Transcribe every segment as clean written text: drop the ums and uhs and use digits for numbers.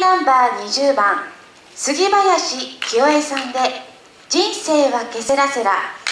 ナンバー20番杉林清江さんで「人生はケセラセラ」。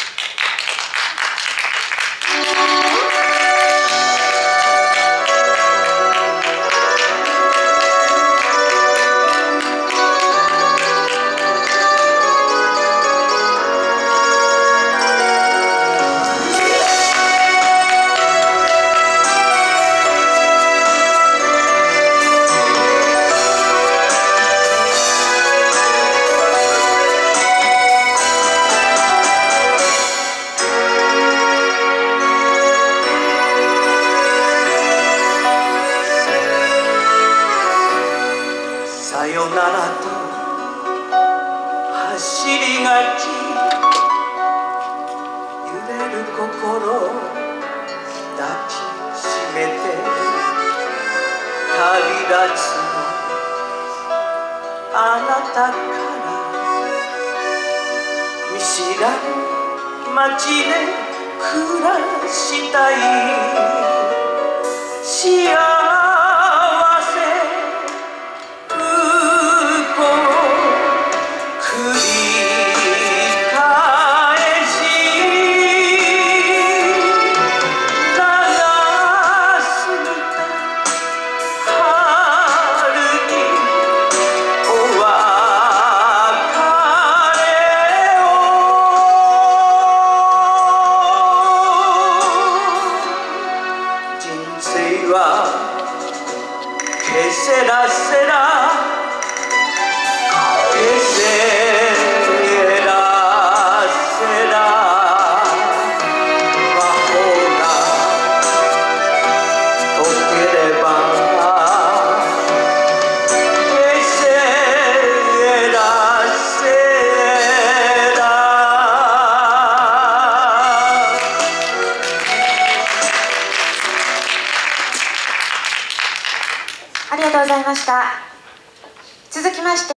さよならと走りがち揺れる心抱きしめて旅立つあなたから見知らぬ街で暮らしたい幸ケセラセラケセラセラ魔法が解ければケセラセラ。 ありがとうございました。続きまして